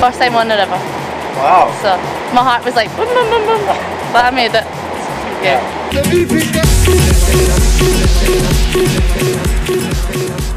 First time on the river. Wow. So my heart was like boom, boom, boom, boom. But I made it. Yeah.